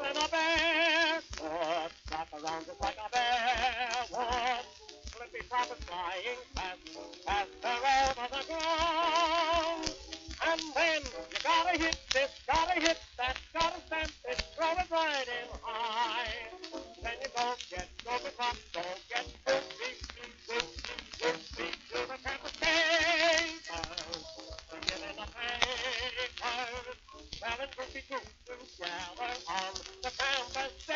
in a bear would. Rock around just like a bear would. Flippy flop is flying fast over the ground. And then you gotta hit this, gotta hit that, gotta stamp it, throw it right in high. Then you go get Sylvia, go get Strube to the campus papers. Singing in the papers, telling groupie groups to gather on the campus.